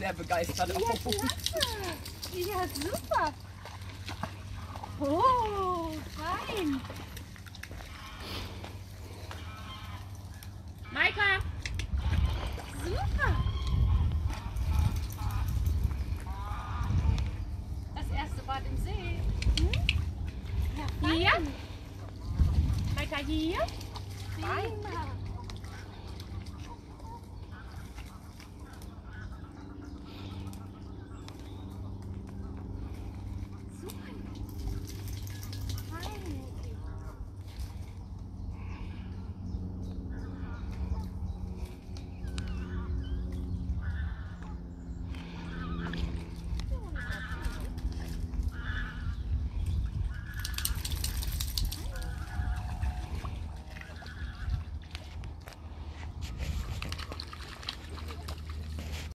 sehr begeistert. Ja, klasse. Ja, super. Oh, fein. Maika! Super. Das erste Bad im See. Ja, fein. Hier. Maika, hier. Prima.